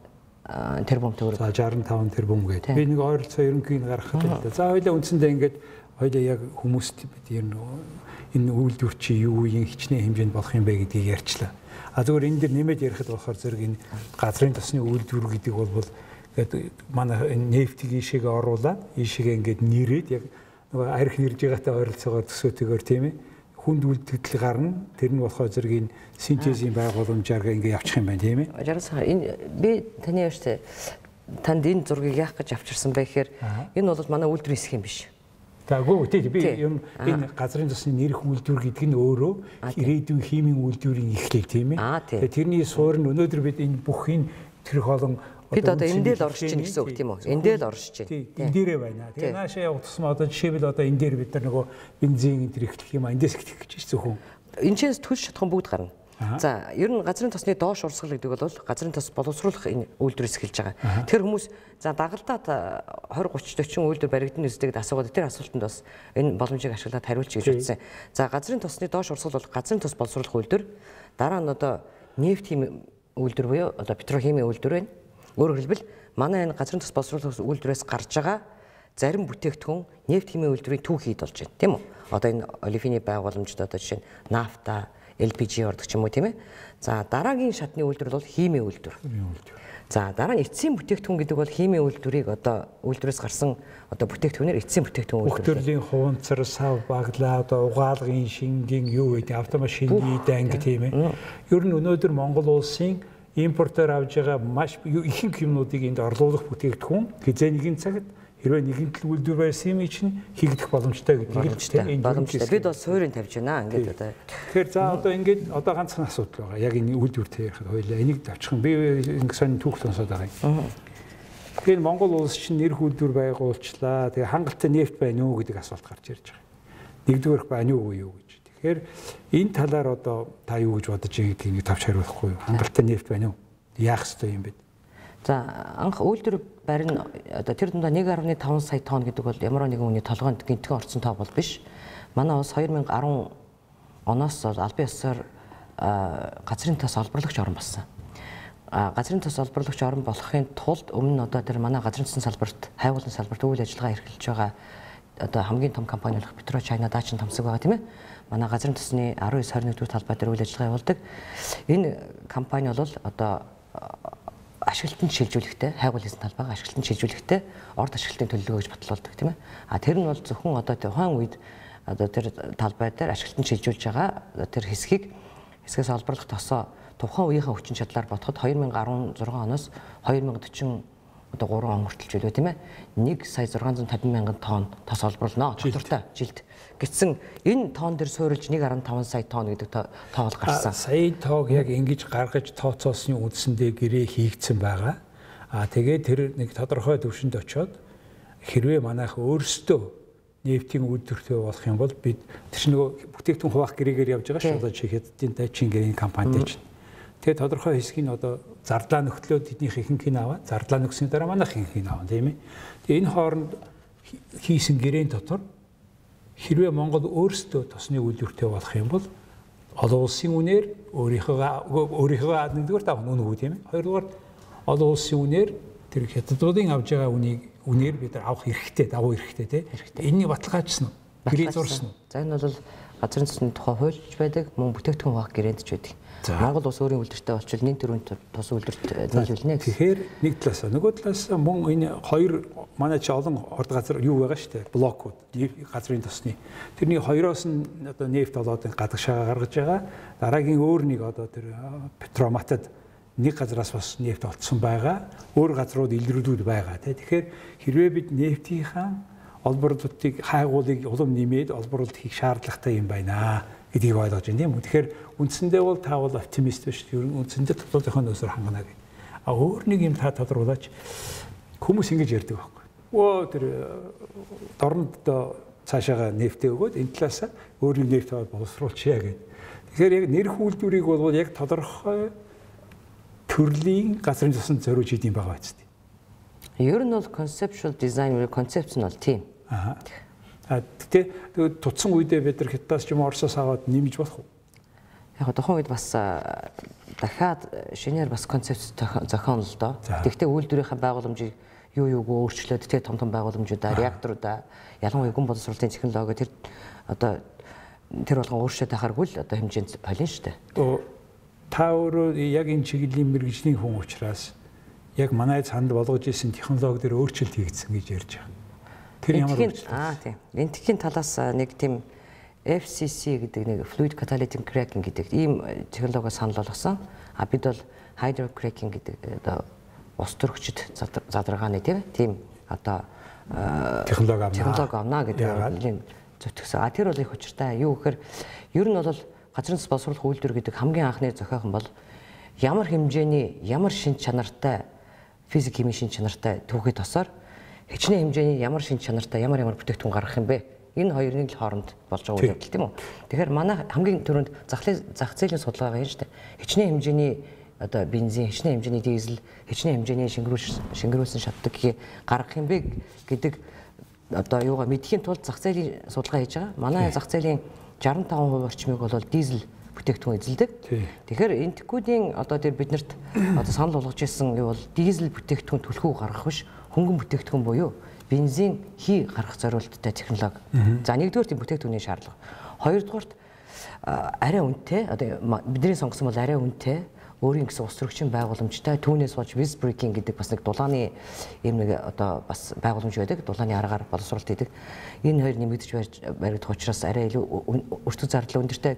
три тэрбум төгрөг. За шестьдесят и пять тэрбум гэдэг. Би нэг ойролцоо ерөнхийг гаргахад л да. За хоёлаа үндсэндээ ингэж хоёлаа яг хүмүүст бид ер нь энэ үйлдвэр чи юу юм хичнээн хэмжээнд болох юм бэ гэдгийг ярьчлаа. А зөвхөн энэ дэр нэмээд ярихад болохоор зэрэг энэ газрын тосны үйлдвэр гэдэг бол ингээд манай нефтийг ийшээгээ оруулаад ийшээгээ ингээд нэрээд яг нөгөө арх нэрж байгаатай ойролцоогоор төсөөтэйгээр тийм ээ хүнд үйлдэл гарна тэр нь болохоор зэрэг энэ синтезийн байгууламжаар ингээд явчих юм байна тийм ээ. Жаргал энэ би таны яаштай танд энэ зургийг яах гэж авчирсан бэ гэхээр энэ бол манай үйлдвэрийн хэсэг юм биш. Тэгвэл тийм би юм энэ газрын тосны нэрх үйлдвэр гэдэг нь өөрөө ирээдүйн химийн үйлдвэрийн эхлэл тийм ээ. Тэгээ тэрний суур нь өнөөдөр бид энэ бүхийг тэр холон бид одоо энэ дээр л оршиж чинь гэсэн үг тийм үү? Энэ дээр л оршиж чинь. Энэ дээрээ байна. Тэгээ наашаа явах тусмаа одоо жишээлбэл одоо энэ дээр бид нар нөгөө бензин энэ төр эхлэх юм а эндээс эхлэх гэж зөвхөн. Энэ чинь төлж чадхан бүгд гарна. За ер нь газрын тосны доош урсгал гэдэг бол газрын тос боловсруулах энэ үйлдвэрээс эхэлж байгаа. Тэр хүмүүс за дагалдаад twenty thirty forty үйлдвэр баригдана үсдэг асуугаад тэр асуултанд бас энэ боломжийг ашиглаад хариулж гэж үзсэн. За газрын тосны доош урсгал бол газрын тос боловсруулах үйлдвэр. Дараа нь одоо нефт химийн үйлдвэр буюу одоо петрохимийн үйлдвэр байна. Өөрөөр хэлбэл манай энэ газрын тос боловсруулах үйлдвэрээс гарч байгаа зарим бүтээгдэхүүн нефт химийн үйлдвэрийн түүхийд болж байна. Тийм үү? Одоо энэ олефины байгууламжид одоо жишээ нь нафта эл пи жи ордог ч юм уу тийм ээ. За дараагийн шатны үйлдвэр бол химийн үйлдвэр. За дараа нь эцсийн бүтээгдэхүүн гэдэг бол химийн үйлдвэрийг одоо үйлдвэрээс гарсан одоо бүтээгдэхүүнээр эцсийн бүтээгдэхүүн үйлдвэр. Бүхтөрлийн хуванцар, сав, баглаа, одоо угаалгын шингийн юу гэдэг автомашины данг тийм ээ. Ер нь өнөөдөр Монгол улсын импортоор авж байгаа маш ихэнх юмнуудыг энд орлуулах бүтээгдэхүүн хизээ нэгэн цагт хэрвээ нэгэн төл үйлдвэр байсан юм чинь хийгдэх боломжтой гэдгийг тийм боломжтой. Бид бол суурийг тавьж байна ингээд одоо. Тэгэхээр за одоо ингээд одоо ганцхан асуудал байгаа. Яг энэ үйлдвэртэй ярихад хоёлаа энийг тавьчих юм. Би ингэ сонь түүх сонсоод байгаа юм. Тэгэхээр Монгол улс чинь нэрх үйлдвэр байгуулчлаа. Тэгээ хангалттай нефть байна уу гэдэг асуулт гарч ирж байгаа. Нэгдүгээр байна уу юу гэж. Тэгэхээр энэ талаар одоо та юу гэж бодож байгаа гэдгийг тавьж хариулахгүй юу? Хангалттай нефть байна уу? Яах ёстой юм бэ? За анх үйлдвэр барин одоо тэр дундаа one point five сая тонн гэдэг бол ямар нэгэн хүний толгойд гинтгэн орсон тоо бол биш. Манай улс two thousand ten оноос бол албан ёсоор газрын тос олборлагч орн болсон. Газрын тос олборлагч орн болохын тулд өмнө нь одоо тэр манай газрын тосын салбарт хайгуулын салбарт үйл ажиллагаа эрхэлж байгаа одоо хамгийн том компани болох PetroChina Daachin Tomsog байгаа тийм ээ. Манай газрын тосны nineteen twenty-one дэх талбай дээр үйл ажиллагаа явуулдаг. Энэ компани бол одоо ашиглалтанд шилжүүлэхтэй хайгуул хийсэн талбайг ашиглалтанд шилжүүлэхтэй орд ашиглалтын төлөвлөгөө гэж батлуулдаг тийм ээ. А тэр нь бол зөвхөн одоо тухайн үед одоо тэр талбай дээр ашиглалтанд шилжүүлж байгаа тэр хэсгийг хэсгээс олборлох тосоо тухайн үеийнхээ хүчин чадлаар бодоход two thousand sixteen оноос two thousand forty одоо three он хүртэлж байлаа тийм ээ. one сая six hundred fifty мянган тонн тос олборлоно тодорхой жилд гэсэн энэ тоон дээр суурилж one point five сая тонн гэдэг тоол гарсан. Сая тоог яг ингэж гаргаж тооцоосны үндсэндээ гэрээ хийгдсэн байгаа. А тэгээд тэр нэг тодорхой төвшөнд очиод хэрвээ манайх өөрсдөө нефтийн үйлдвэртэй болох юм бол бид тэр чинь нөгөө бүтээгдэхүүн хуваах гэрээгээр явж байгаа шүү. Одоо Хятадын Daachin гэрээний компанитай чинь. Тэгээд тодорхой хэсгийг одоо зардлаа нөхдлөөд эднийх ихэнхийг аваад зардлаа нөхсөний дараа манайх ихэнхийг аваа тийм ээ. Тэгээд энэ хооронд хийсэн гэрээний дотор хэрвээ Монгол өөрсдөө тосны үйлдвэртэй болох юм бол олон улсын үнээр өөрийнхөө өөрийнхөө нэгдүгээр тавх үнэ хүү тийм ээ. Хоёрдугаар олон улсын үнээр тэр хятадуудын авж байгаа үнийг үнээр бид нар авах эрхтэй, дагуу эрхтэй тийм. Энэний баталгаажсан уу? Гэрээ зурсан. За энэ бол газрын тосны тухай хуульч байдаг, мөн бүтээгдэхүүн хуваах гэрээнд ч байдаг. Монгол улс өөрийн үйлдвэртэй болчихвол нийт төрөнд тус үйлдвэрт нийлүүлнэ гэсэн. Тэгэхээр нэг талаас нөгөө талаас мөн энэ хоёр манай ч олон орд газар юу байгаа шүү дээ. Блокууд газрын тосны. Тэрний хоёроос нь одоо нефть болоод гадагшаа гаргаж байгаа. Дараагийн өөр нэг одоо тэр Петроматад нэг газраас бас нефть олдсон байгаа. Өөр газрууд илрүүлүүд байгаа. Тэгэхээр хэрвээ бид нефтийнхаа олборлуудыг хайгуулыг улам нэмээд олборлууд хийх шаардлагатай юм байна гэдгийг ойлгож байна тийм үү. Тэгэхээр үндсэндээ бол та бол оптимист биш. Ер нь үндсэндээ тодорхой нөөсөөр хангана гэдэг. А өөр нэг юм та тодруулаач хүмүүс ингэж ярьдаг байхгүй. Оо тэр дорнд одоо цаашаага нефтээ өгөөд энэ талаасаа өөрийн нефть боловсруулчихъя гэдэг. Тэгэхээр яг нэр хүлдвэрийг бол яг тодорхой төрлийн газрын тосонд зориулж идэм байгаа биз дээ. Ер нь бол conceptual design или концепц нь бол тийм. Аа. А тэгтээ тутсан үедээ бид нар Хятадаас ч юм Оросоос аваад нэмж болох уу? Яг тухайн үед бас дахиад шинээр бас концепц зохион л доо. Тэгтээ үйлдвэрийнхээ байгууламжийг юу юуг өөрчлөөд тэр том том байгууламжуудаа, реакторуудаа, ялангуяа гүн боловсруулалтын технологи тэр одоо тэр болгон өөрчлөөд тахааргүй л одоо хэмжээнд холино шүү дээ. Та өөрөө яг энэ чиглэлийн мэргэжлийн хүн учраас яг манай цаанд болгож исэн технологи дээр өөрчлөлт хийгдсэн гэж ярьж байгаа. Тэр ямар өөрчлөлт? Аа тийм. Энтхийн талаас нэг тийм эф си си гэдэг нэг fluid catalytic cracking гэдэг ийм технологи санал болгосон. А бид бол hydro cracking гэдэг одоо ус төрөгчд задаргааны тийм одоо технологи авна. Технологи авна гэдэг зөвтгсөн. А тэр бол их учиртай. Юу гэхээр ер нь бол газрын тос боловсруулах үйлдвэр гэдэг хамгийн анхны зохион бол ямар хэмжээний ямар шин чанартай физик химийн шин чанартай түүхий тосоор хичнээн хэмжээний ямар шин чанартай ямар ямар бүтээгдэхүүн гаргах юм бэ? Энэ хоёрын л хооронд болж байгаа үйл явдал тийм үү? Тэгэхээр манай хамгийн түрүүнд захлын зах зээлийн судалгаа байгаа юм шүү дээ. Хичнээн хэмжээний одоо бензин, хичнээн хэмжээний дизель, хичнээн хэмжээний шингэрүүлсэн шингэрүүлсэн шатдаг гэх гаргах юм бэ гэдэг одоо юугаа мэдхийн тулд зах зээлийн судалгаа хийж байгаа. Манай зах зээлийн шестдесет и таван хувь орчмыг бол дизель бүтээгдэхүүн эзэлдэг. Тэгэхээр энтгүүдийн одоо тэр биднэрт одоо санал болгож ирсэн юу бол дизель бүтээгдэхүүн түлхүү гаргах биш, хөнгөн бүтээгдэхүүн буюу бензин хий гаргах зорилттой технологи. За нэгдүгээр тийм бүтээгдэхүүний шаардлага. Хоёрдугаарт арай үнэтэй одоо бидний сонгосон бол арай үнэтэй өөрийн гэсэн ус төрөгчийн байгууламжтай түүнээс болж Visbreaking гэдэг бас нэг дулааны юм нэг одоо бас байгууламж байдаг. Дулааны аргаар боловсруулалт хийдэг. Энэ хоёр нэмэгдэж баригдах учраас арай илүү өртөг зардал өндөртэй.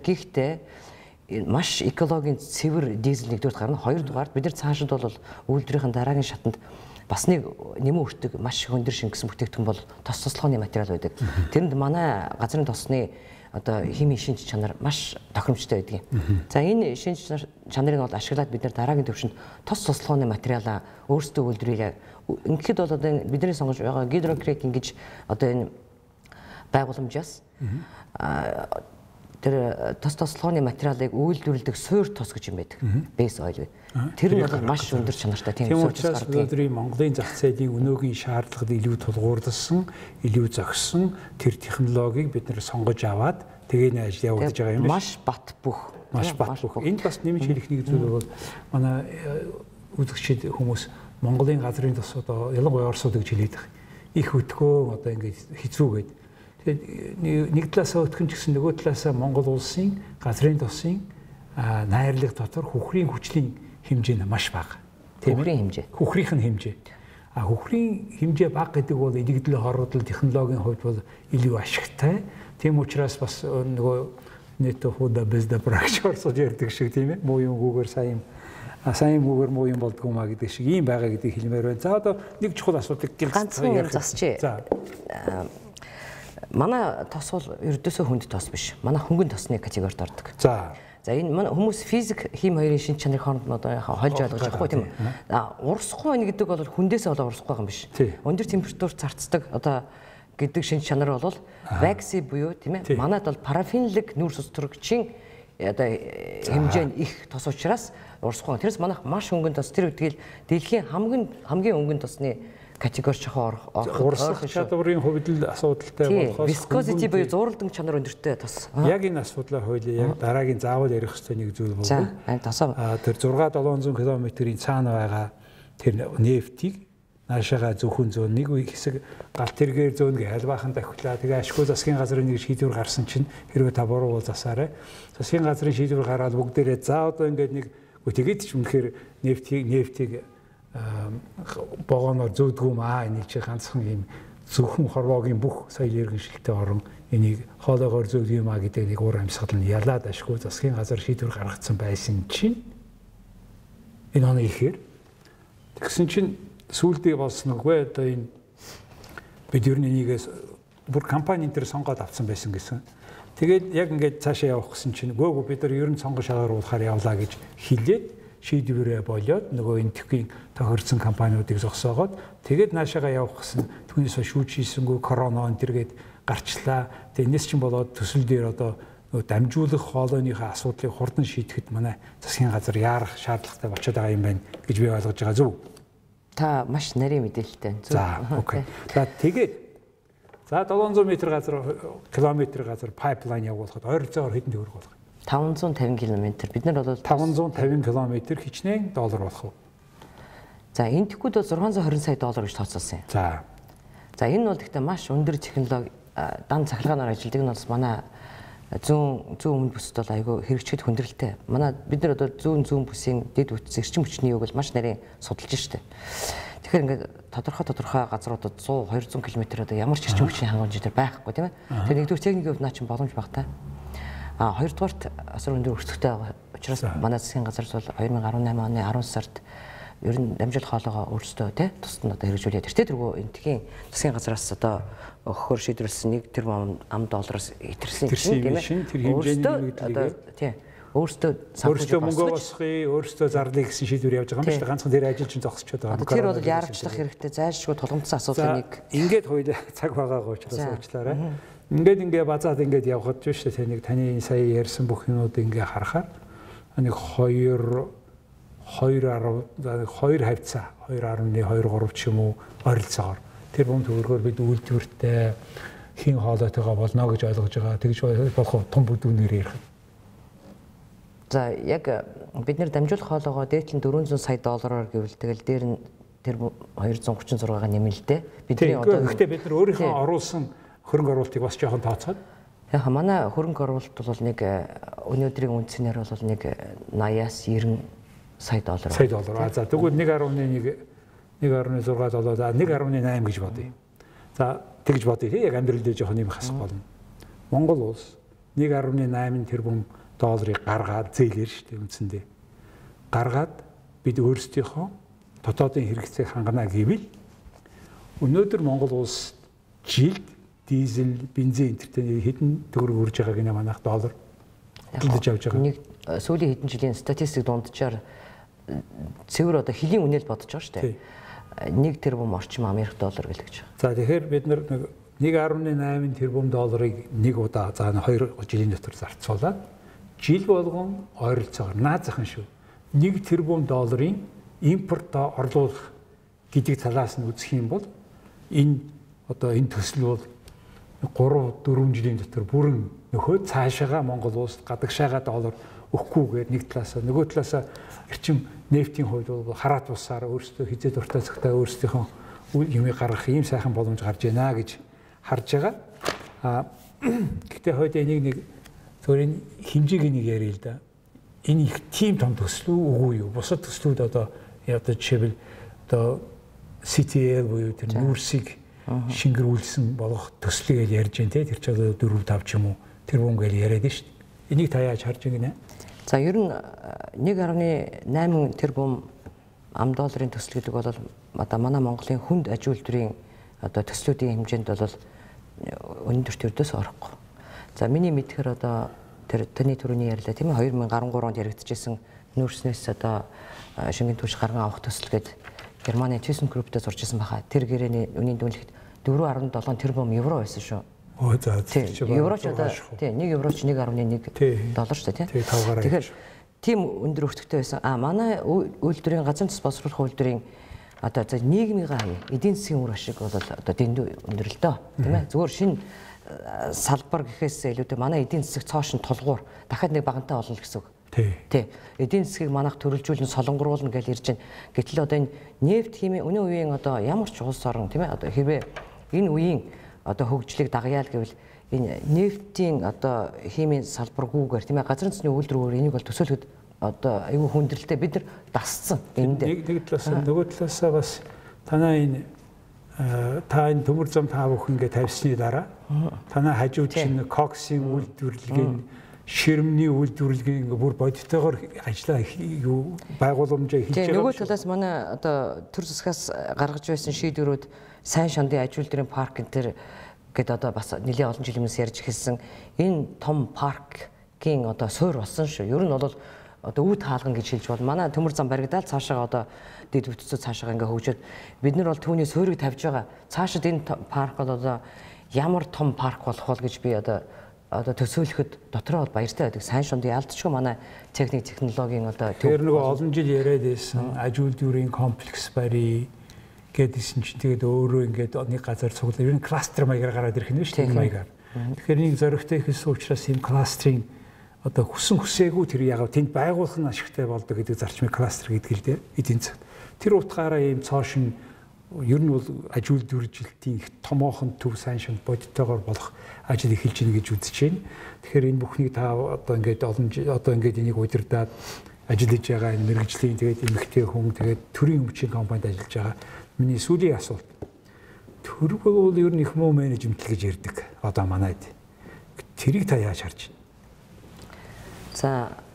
Гэхдээ маш экологийн цэвэр дизель нэгдүгээр гарна. Хоёрдугаарт бид нар цаашид бол үйлдвэрийн дараагийн шатанд бас нэг нэмэн өртөг маш хөндөр шингэсэн бүтээгдэхүүн бол тос тослогооны материал байдаг. Тэрэнд манай газрын тосны одоо химийн шинж чанар маш тохиромжтой байдаг юм. За энэ шинж чанарыг бол ашиглаад бид нар дараагийн төвшөнд тос тослогооны материалаа өөрсдөө үйлдвэрлэе. Ингээд бол одоо бидний сонгож байгаа гидрокрекинг гэж одоо энэ байгууламжаас тэр тос тослогооны материалыг үйлдвэрлэдэг суур тос гэж юм байдаг. Base oil. Тэр нь бол маш өндөр чанартай тийм суур тос гардаг. Өнөөдрийн Монголын зах зээлийн өнөөгийн шаардлагад илүү тулгуурласан, илүү зохисон тэр технологиг бид нэр сонгож аваад тэгээ нэ ажил явуулж байгаа юм Маш биш. бат бүх. Маш бат бүх. Энд бас нэмж хэлэх нэг зүйл бол манай үзэгчид хүмүүс Монголын газрын тос одоо ялангуяа Оросууд гэж хэлээд байгаа. Их өтгөө одоо ингэж хэцүү гэдэг. Тэгээд нэг талаасаа өтгөн ч гэсэн нөгөө талаасаа Монгол улсын газрын тосын найрлага дотор хөхрийн хүчлийн хэмжээ нь маш бага. Хөхрийн хэмжээ. Хөхрийнх нь хэмжээ. А хөхрийн хэмжээ бага гэдэг бол илэгдэл хороодлол технологийн хувьд бол илүү ашигтай. Тийм учраас бас нөгөө нэт худа безда прагч орсож ярьдаг шиг тийм ээ. Муу юм гүүгээр сайн сайн муугэр муу юм болдгоо маа гэдэг шиг ийм байгаа гэдгийг хэлмээр байна. За одоо нэг чухал асуудыг ганцхан юм засчээ. За манай тос бол ердөөсөө хүнд тос биш. Манай хөнгөн тосны категорид ордог. За. За энэ манай хүмүүс физик, хим хоёрын шин чанарын хооронд одоо хольж ойлгож байгаа тийм үү? А урсахгүй байна гэдэг бол хүндээсээ болоо урсахгүй байгаа юм биш. Өндөр температурт зарцдаг одоо гэдэг шин чанар бол вакси буюу тийм ээ. Манайд бол парафинлэг нүүрс ус төрөгчийн одоо хэмжээ нь их тос учраас урсахгүй. Тэрс манайх маш хөнгөн тос тэр үедгээл дэлхийн хамгийн хамгийн хөнгөн тосны категори чахаа орох урсгах чадварын хувьд л асуудалтай болохоос viscosity буюу зууралдан чанар өндөртэй тос. Яг энэ асуудлаа хоёлаа яг дараагийн заавал ярих хэрэгтэй нэг зүйл бол за энэ тосоо тэр зургаа долоон зуун километрийн цаана байгаа тэр нефтийг наашаага зөвхөн зөөн нэг хэсэг галт тэргээр зөөн гээ аль баахан давхилаа. Тэгээ ашгүй засгийн газрын нэг шийдвэр гарсан чинь хэрвээ та буруу бол засаарай. Засгийн газрын шийдвэр гараад бүгдээрээ за одоо ингээд нэг тэгээд ч үнэхээр нефтийг нефтийг богоноор зөөдгөө маа энийг чи ганцхан юм зөвхөн хорвоогийн бүх соёл иргэншилтэй орон энийг хоолойгоор зөөдөг юм а гэдэг нэг уур амьсгал нь ялаад ашгүй засгийн газар шийдвэр гаргацсан байсан чинь энэ оны ихээр тэгсэн чинь сүүлдээ болсон үгүй одоо энэ бид ер нь энийгээс бүр компани энэ төр сонгоод авсан байсан гэсэн. Тэгээд яг ингээд цаашаа явах гэсэн чинь гөөгөө бид нар ер нь сонгон шалгаруулахаар явлаа гэж хэлээд шийдвэрээ болоод нөгөө энэ төвхийн тохирсон компаниудыг зогсоогоод тэгээд наашаага явах гэсэн түүнээс шүүж хийсэнгүү корона энэ төргээд гарчлаа. Тэгээд энэс чинь болоод төсөл дээр одоо нөгөө дамжуулах хоолойныхаа асуудлыг хурдан шийдэхэд манай засгийн газар яарах шаардлагатай болчиход байгаа юм байна гэж би ойлгож байгаа зөв. Та маш нарийн мэдээлэлтэй. За окей. За тэгээд за долоон зуун метр газар километр газар пайплайн явуулахад ойролцоогоор хэдэн төгрөг болох вэ? таван зуун тавин км. Бид нар бол таван зуун тавин км хичнээн доллар болох уу? За энэ төгүүд бол зургаан зуун хорин сая доллар гэж тооцоолсон юм. За. За энэ бол гэхдээ маш өндөр технологи дан цахилгаанаар ажилладаг нь бол манай зүүн зүүн өмнө бүсд бол айгүй хэрэгжихэд хүндрэлтэй. Манай бид нар одоо зүүн зүүн бүсийн дэд үтс эрчим хүчний юуг бол маш нарийн судалж штэ. Тэгэхээр ингээд тодорхой тодорхой газруудад сто двести км одоо ямар ч эрчим хүчний хангамж дээр байхгүй тийм ээ. Тэгэхээр нэгдүгээр техникийн хувьд наа чинь боломж багтаа. А хоёрдугаарт асар өндөр өрсөлдөлтэй байгаа учраас манай засгийн газар бол две тысячи десять оны арван сард ер нь дамжуулах хоолойгоо өөрсдөө тий тусад нь одоо хэрэгжүүлээд тэртээ тэргүй энэ тхийн засгийн газраас одоо өгөхөр шийдвэрлсэн нэг тэрбум ам доллараас хэтэрсэн тийм ээ. Тэр хэмжээний нэгдлийг тий өөрсдөө өөрсдөө мөнгө босгоё, өөрсдөө зарлая гэсэн шийдвэр явж байгаа юм шүү дээ. Ганцхан тэр ажил чинь зогсчиход байгаа. Тэр бол яарчлах хэрэгтэй зайлшгүй тулгамдсан асуудал нэг. Ингээд хоёул цаг байгаагаа учраас уучлаарай. Ингээд ингээ базаад ингээд явхад ч шүү дээ. Нэг таны сая ярьсан бүх юмуд ингээ харахаар нэг хоёр хоёр хавцаа two point two three ч юм уу ойролцоогоор тэр бом төгрөгөөр бид үйлдвэртэй хин хоолойтойгоо болно гэж ойлгож байгаа. Тэгж болох том бүдүүнээр ярих. За яг бид нэр дамжуулах хоолойгоо дээдлэн дөрвөн зуун сая доллараар гэвэл тэгэл дээр нь тэр two thirty six-га нэмэлт дээ. Бидний одоо гэхдээ бид нар өөрийнхөө оруулсан хөрөнгө оруулалтыг бас жоохон тооцоод. Яг манай хөрөнгө оруулалт бол нэг өнөөдрийн үндсээр бол нэг eighty-аас ninety сая доллар. Сая доллар. За тэгвэл one point one one point six доллар за one point eight гэж бодъё. За тэгж бодъё тий яг амьдрал дээр жоохон юм хасах болно. Монгол улс one point eight тэрбум долларыг гаргаад зээлэр шүү дээ үндсэндээ. Гаргаад бид өөрсдийнхөө дотоодын хэрэгцээг хангана гэвэл өнөөдөр Монгол улс жилд дизель, бензин энтертэй хэдэн төгрөг үрж байгааг нэ манайх доллар худалдаж авч байгаа. Нэг сүүлийн хэдэн жилийн статистик дунджаар цэвэр одоо хэлийн үнэл бодож байгаа шүү дээ. Нэг тэрбум орчим Америк доллар гэлж байгаа. За тэгэхээр бид нар one point eight тэрбум долларыг нэг удаа за two жилийн дотор зарцуулаад жил болгон ойролцоогоор наад захын шүү. one тэрбум долларын импортоо орлуулах гэдэг талаас нь үзэх юм бол энэ одоо энэ төсөл бол three four жилийн дотор бүрэн нөхөө цаашаага Монгол улсад гадагшаага доллар өгөхгүйгээр нэг талаас нөгөө талаас эрчим нефтийн хувьд бол хараат бусаар өөрсдөө хизээ дуртай цагтаа өөрсдийнхөө юмыг гаргах ийм сайхан боломж гарч байна гэж харж байгаа. А гэхдээ хойд энийг нэг зөвхөн хэмжээг нэг ярил л да. Энэ их тийм том төсөл үгүй юу? Бусад төслүүд одоо одоо жишээл одоо си ти эл буюу тэр нүүрсийг шингэрүүлсэн болох төслийг ярьж байна те тэр ч одоо four five ч юм уу тэр бүм гээл яриад шүү дээ. Энийг та яаж харж байна? За ер нь one point eight тэрбум ам долларын төсөл гэдэг бол одоо манай Монголын хүнд аж үйлдвэрийн одоо төслүүдийн хэмжээнд бол өндөр төрдөөс орохгүй. За миний мэдхээр одоо тэр таны түрүүний ярьлаа тийм ээ two thousand thirteen онд яригдчихсэн нүүрснээс одоо шингэн түвш гарган авах төсөл гэдэг Германы ThyssenKrupp-тэй зуржсэн баха. Тэр гэрээний үнийн дүнлэгт four point seven тэрбум евро байсан шүү. Оо за тийм евро ч одоо тийм one евро ч one point one доллар шүү дээ тийм. Тэгэхээр тийм өндөр өртөгтэй байсан. А манай үйлдвэрийн газрын тус боловсруулах үйлдвэрийн одоо за нийгмийн эдийн засгийн үр ашиг бол одоо дэндүү өндөр л дөө тийм ээ. Зүгээр шинэ салбар гэхээс илүүтэй манай эдийн засаг цоошин тулгуур дахиад нэг багантай болно гэсэн үг. Тий. Эдийн засгийг манайх төрөлжүүлэн солонгоруулна гэж ирж байна. Гэтэл одоо энэ нефт химийн өнөө үеийн одоо ямар ч улс орн тийм ээ одоо хэрвээ энэ үеийн одоо хөгжлийг дагаяа л гэвэл энэ нефтийн одоо химийн салбаргүйгээр тийм ээ газрын засгийн үйлдвэрөөр энийг бол төсөөлөхөд одоо айгүй хүндрэлтэй бид нар дасцсан энд. Нэг нэг талаас нөгөө талаасаа бас танаа энэ та энэ төмөр зам та бүхэн ингээд тавьсны дараа танаа хажууд чинь коксийн үйлдвэрлэгийн ширмний үйлдвэрлэгийн бүр бодитойгоор ажиллаа юу байгууламжаа хийж байгаа. Нөгөө талаас манай одоо төр засгаас гаргаж байсан шийдвэрүүд сайн шандын аж үйлдвэрийн парк энэ гэдэг одоо бас нэлээд олон жилийн өмнөөс ярьж эхэлсэн энэ том паркийн одоо суурь болсон шүү. Ер нь бол одоо үе таалган гэж хэлж бол манай төмөр зам баригдаад цаашаа одоо дэд бүтцүүд цаашаа ингээ хөгжөөд бид нар бол түүний суурийг тавьж байгаа. Цаашид энэ парк бол одоо ямар том парк болох вэ гэж би одоо одоо төсөөлөхөд дотроо бол баяртай байдаг. Сайн шундын ялдчгүй манай техник технологийн одоо тэр нөгөө олон жил яриад байсан аж үйлдвэрийн комплекс барий гэдгийгсэн чинь тэгээд өөрөө ингээд нэг газар цуглаа. Ер нь кластер маягаар гараад ирэх нь шүү дээ маягаар. Тэгэхээр нэг зоригтой ихсэн учраас энэ кластерын одоо хүсэн хүсээгүй тэр яг тэнд байгуулах нь ашигтай болдог гэдэг зарчмыг кластер гэдэг л дээ эдийн засаг. Тэр утгаараа ийм цоошин ер нь бол аж үйлдвэржилтийн их томоохон төв сайн шанд бодиттойгоор болох ажил эхэлж гин гэж үзэж байна. Тэгэхээр энэ бүхнийг та одоо ингээд олон одоо ингээд энийг удирдаад ажиллаж байгаа энэ мэрэгжлийн тэгээд эмэгтэй хүн тэгээд төрийн өмчийн компанид ажиллаж байгаа. Миний сүүлийн асуулт. Төрөг бол ер нь их муу менежмент гэж ярьдаг. Одоо манайд. Тэрийг та яаж харж байна? За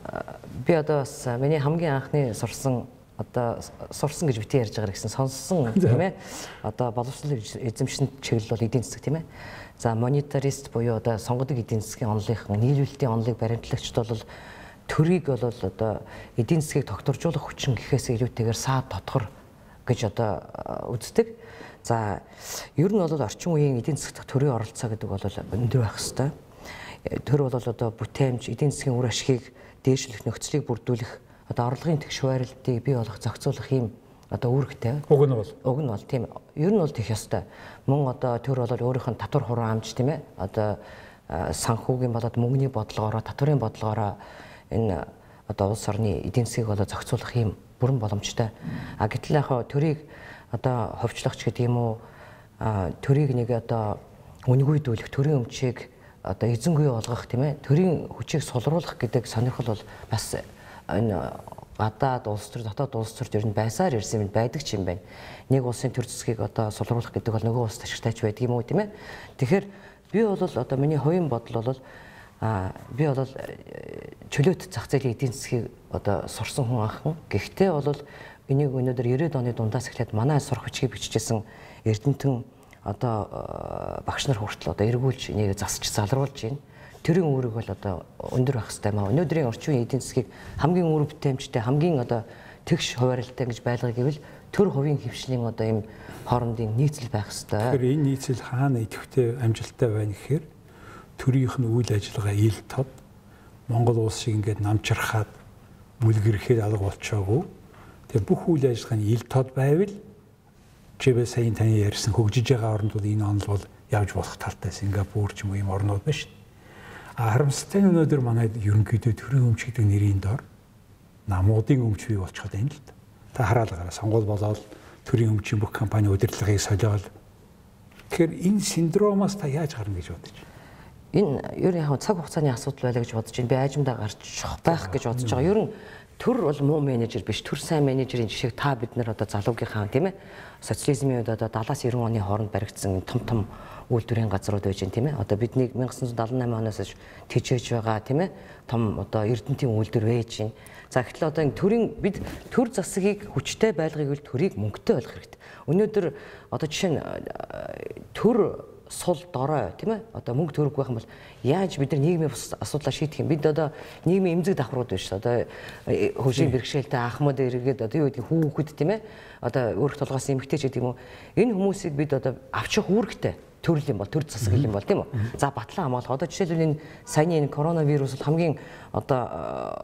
би одоо бас миний хамгийн анхны сурсан одоо сурсан гэж битгий ярьж байгаа гэсэн сонссон тийм ээ одоо боловсрол эзэмшин чиглэл бол эдийн засаг тийм ээ за монетарист буюу одоо сонгодог эдийн засгийн онолынхан нийлүүлэлтийн онолыг баримтлагчд бол төрийг бол одоо эдийн засгийг тогтворжуулах хүчин гэхээс илүүтэйгээр саад дотгор гэж одоо үздэг. За ер нь бол орчин үеийн эдийн засгт төрийн оролцоо гэдэг бол өндөр байх хэвээр. Төр бол одоо бүтээмж эдийн засгийн үр ашгийг дээшлэх нөхцөлийг бүрдүүлэх одоо орлогын тэгш хуваарлтыг бий болгох зохицуулах юм одоо үүрэгтэй. Уг нь бол уг нь бол тийм ер нь бол тех ёстой. Мөн одоо төр бол өөрийнх нь татвар хуран амж тийм ээ одоо санхүүгийн болоод мөнгөний бодлогоороо татварын бодлогоороо энэ одоо улс орны эдийн засгийг болоо зохицуулах юм бүрэн боломжтой. А гэтэл яг төрийг одоо ховчлогч гэдэг юм уу төрийг нэг одоо үнэгүйдүүлэх төрийн өмчийг одоо эзэнгүй болгох тийм ээ төрийн хүчийг сулруулах гэдэг сонирхол бол бас энэ гадаад улс төр дотоод улс төр ер нь байсаар ирсэн юм байдаг ч юм байна. Нэг улсын төр засгийг одоо сулруулах гэдэг бол нөгөө улс ашигтайч байдаг юм уу тийм ээ. Тэгэхээр би бол одоо миний хувийн бодол бол а би бол чөлөөт зах зээлийн эдийн засгийг одоо сурсан хүн анхан. Гэхдээ бол энийг өнөөдөр девяносто оны дундаас эхлээд манай сурах хүчийг бичижсэн Эрдэнэтэн одоо багш нар хүртэл одоо эргүүлж энийг засч залруулж байна. Төрийн үүрэг бол одоо өндөр байх хэрэгтэй маа. Өнөөдрийн орчин үеийн эдийн засгийг хамгийн үр бүтээмжтэй, хамгийн одоо тэгш хуваарлалтай гэж байлгах гэвэл төр хувийн хвшлийн одоо ийм хоорондын нийцэл байх хэрэгтэй. Тэгэхээр энэ нийцэл хаана идэвхтэй амжилттай байна гэхээр төрийнх нь үйл ажиллагаа ил тод Монгол улсыг ингээд намчрахад бүлгэрхэд алга болчоогүй. Тэгээ бүх үйл ажиллагааны ил тод байвал чивэ сайн таны ярьсан хөгжиж байгаа орнд бол энэ онол бол явж болох талтай Сингапур ч юм уу ийм орнууд байна шүү дээ. Харамсалтай нь өнөөдөр манайд ерөнхийдөө төрийн өмч гэдэг нэрийн дор намуудын өмч бий болчиход байна л да. Та хараалгаараа сонгуул болоод төрийн өмчийн бүх компани удирдлагыг солиол. Тэгэхээр энэ синдромоос та яаж гарна гэж бодож байна? Энэ ер нь яг цаг хугацааны асуудал байлаа гэж бодож байна. Би айжмдаа гарч байх гэж бодож байгаа. Ер нь төр бол муу менежер биш. Төр сайн менежерийн жишээг та бид нар одоо залуугийнхаа тийм ээ социализмын үед одоо дадлаас девяносто оны хооронд баригдсан том том үйлдвэрийн газрууд байж байна тийм ээ. Одоо бидний 천ix дадлан айман оноос тэжээж байгаа тийм ээ. Том одоо Эрдэнэтийн үйлдвэр байж байна. За гэтэл одоо энэ төрийн бид төр засгийг хүчтэй байлгахыг бол төрийг мөнгөтэй болгох хэрэгтэй. Өнөөдөр одоо жишээ нь төр сул дорой тийм ээ одоо мөнгө төрөхгүй байх юм бол яаж бид нар нийгмийн асуудлаа шийдэх юм бид одоо нийгмийн эмзэг давхрууд биш одоо хөгжлийн бэрхшээлтэй ахмад эргээд одоо юу гэдэг хүүхэд тийм ээ одоо өөрх толгоос эмгтээч гэдэг юм уу энэ хүмүүсийг бид одоо авчих үүрэгтэй төрөл юм бол төр засаг юм бол тийм үү за батлан хамгаалах одоо жишээлбэл энэ саяны энэ коронавирус бол хамгийн одоо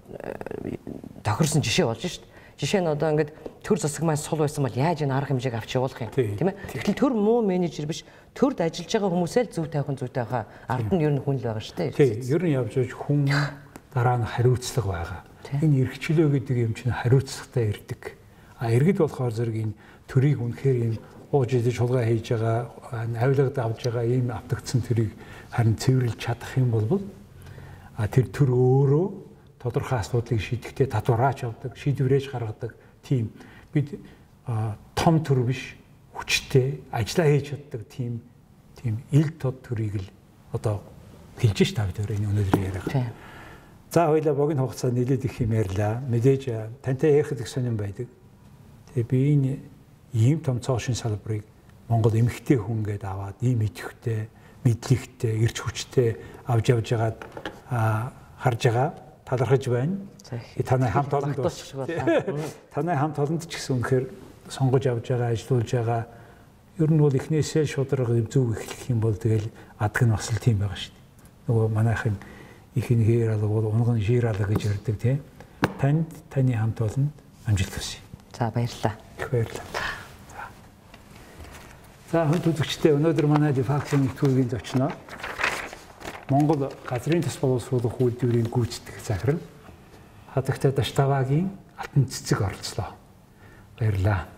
тохирсон жишээ болж шүү дээ. Жишээ нь одоо ингээд төр засаг маань сул байсан бол яаж энэ арга хэмжээг авч явуулах юм тийм ээ. Тэгтэл төр муу менежер биш төрд ажиллаж байгаа хүмүүсээ л зөв тавих зөв тавихаа ард нь ер нь хүн л байгаа шүү дээ. Тийм ер нь явж байгаа хүн дараа нь хариуцлага байгаа. Энэ эрхчлөө гэдэг юм чинь хариуцлагатай ирдэг. А иргэд болохоор зэрэг энэ төрийг үнэхээр юм ууж идэж шулгаа хийж байгаа, авилгад авж байгаа ийм автагдсан төрийг харин цэвэрлж чадах юм бол а тэр төр өөрөө тодорхой асуудлыг шийдэхдээ татвараач авдаг, шийдвэрээж гаргадаг тийм бид том төр биш хүчтэй ажиллаа хийж чаддаг тийм тийм ил тод төрийг л одоо хэлж ш та бид энэ өнөөдрийн яриаг. За хоёлаа богино хугацаанд нэлээд их юм ярьлаа. Мэдээж тантай ярихд их сонирн байдаг. Тэгээ би энэ ийм том цоошин салбарыг Монгол эмэгтэй хүн гээд аваад ийм идэвхтэй, мэдлэгтэй, эрч хүчтэй авч явж байгаад харж байгаа талархаж байна. Танай хамт олонд танай хамт олонд ч гэсэн үнэхээр сонгож авж байгаа, ажиллуулж байгаа. Ер нь бол эхнээсээ шударга зөв эхлэх юм бол тэгэл адг нь бас л тийм байгаа шүү дээ. Нөгөө манайхын ихэнх хэр алга бол унган шир алга гэж ярьдаг тийм. Танд таны хамт олонд амжилт хүсье. За баярлалаа. Их баярлалаа. За хүн үзэгчдээ өнөөдөр манай Defacto нэвтрүүлгийн зочноо Монгол газрын тос боловсруулах үйлдвэрийн гүйцэтгэх захирал Хатагтай Даштавагийн алтан цэцэг оролцлоо. Баярлалаа.